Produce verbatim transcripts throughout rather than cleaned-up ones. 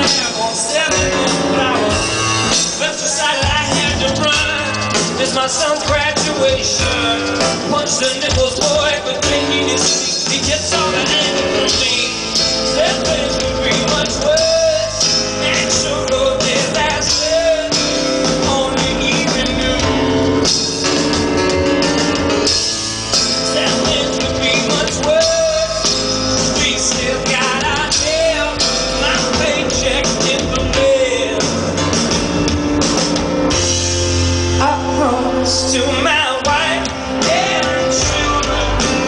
have on seven flowers. First decided I had to run. It's my son's graduation. Punch the nipples for everything he did. He gets all the anger from me. Said things could be much worse. Natural disaster. Only even knew. Said things could be much worse. We still got our mail. My paycheck in the mail. I promised to my wife and children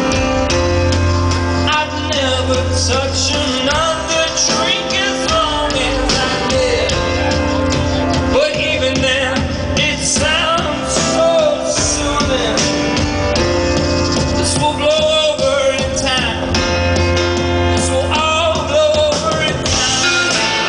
I'd never touch another drink as long as I live. But even then, it sounds so soothing. This will blow over in time. This will all blow over in time.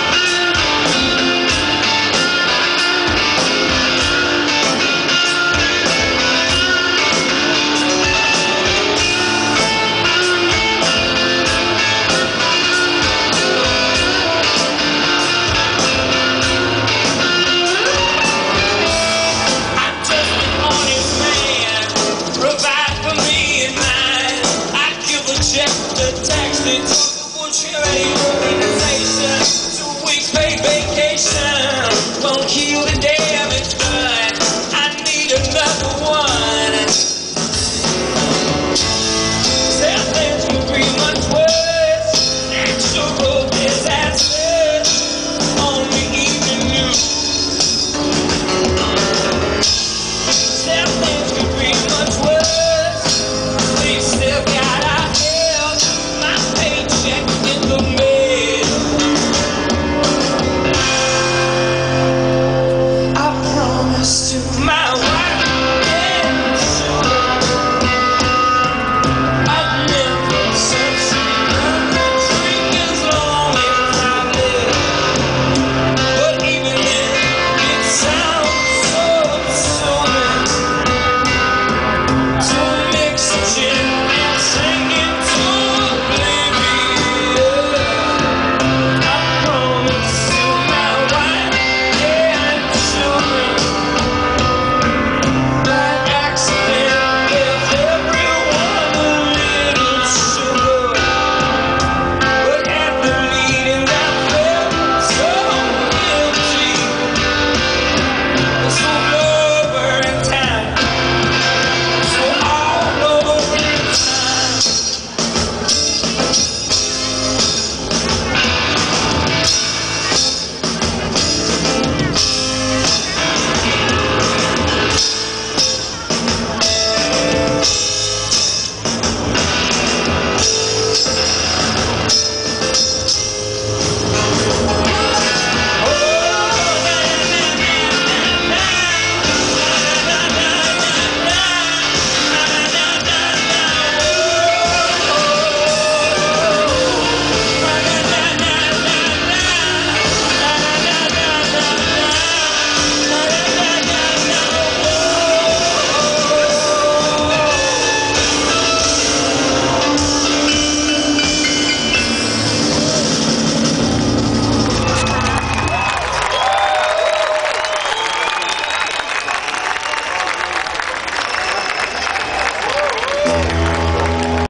I'm just an honest man. Provide for me and mine. I give a check to tax it to the Pukkelpop organization. Two weeks paid vacation. Won't kill the day.